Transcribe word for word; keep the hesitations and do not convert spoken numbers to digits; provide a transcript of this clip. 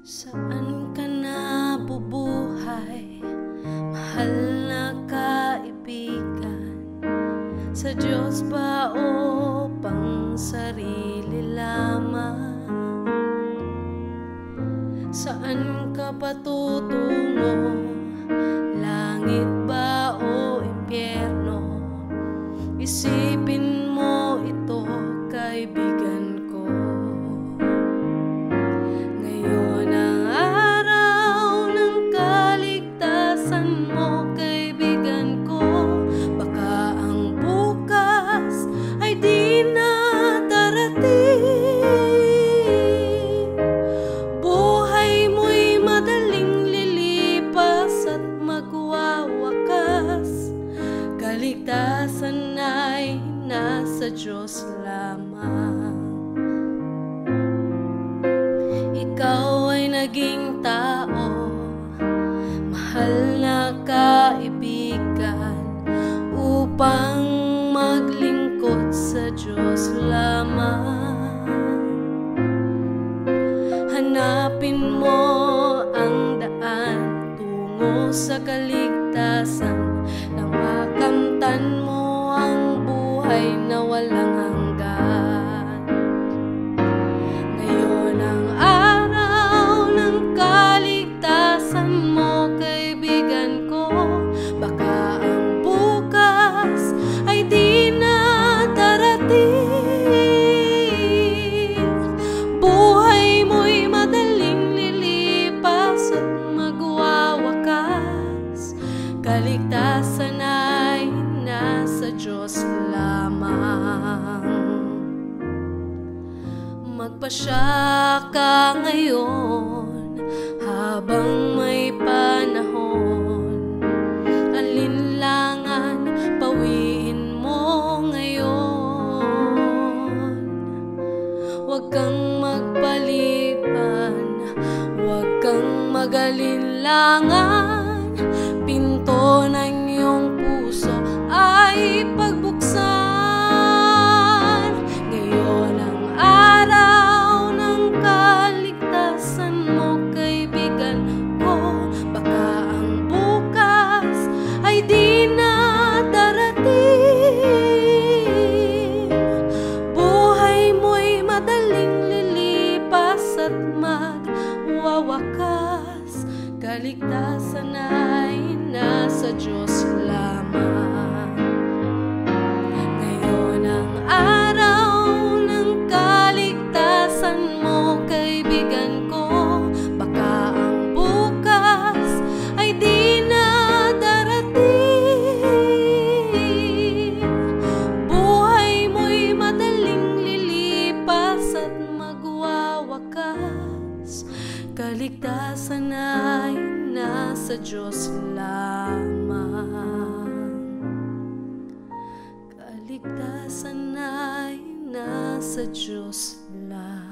Saan ka nabubuhay, mahal na kaibigan? Sa Diyos ba o pang sarili lamang? Saan ka patutungo, langit ba o impyerno? Isipin mo ito, kaibigan ko. Ngayon ang araw ng kaligtasan mo, kaibigan ko. Baka ang bukas ay di na darating. Buhay mo'y madaling lilipas at magwawakas. Kaligtasan ay nasa Diyos lamang. Ikaw ay naging tao, mahal na kaibigan, upang maglingkod sa Diyos lamang. Hanapin mo ang daan tungo sa kaligtasan, nang makamtan mo ang buhay na walang hanggan. Ngayon ang araw ng kaligtasan mo, kaibigan ko. Baka ang bukas ay di na darating. Buhay mo'y madaling lilipas at magwawakas. Kaligtasan ay nasa Diyos lamang. Magpasya ka ngayon habang may panahon. Alinlangan pawiin mo ngayon. Huwag kang magpaliban, huwag kang mag-alinlangan. Pinto ng iyong puso ay pagbuksan. Ngayon ang araw ng kaligtasan mo, kaibigan ko. Baka ang bukas ay di na darating. Buhay mo'y madaling lilipas at magwawakas. Kaligtasan ay nasa Diyos lamang. Ngayon ang araw ng kaligtasan mo, kaibigan ko. Baka ang bukas ay di na darating. Buhay mo'y madaling lilipas at magwawakas. Kaligtasan ay nasa Diyos lamang. Kaligtasan ay nasa Diyos lamang.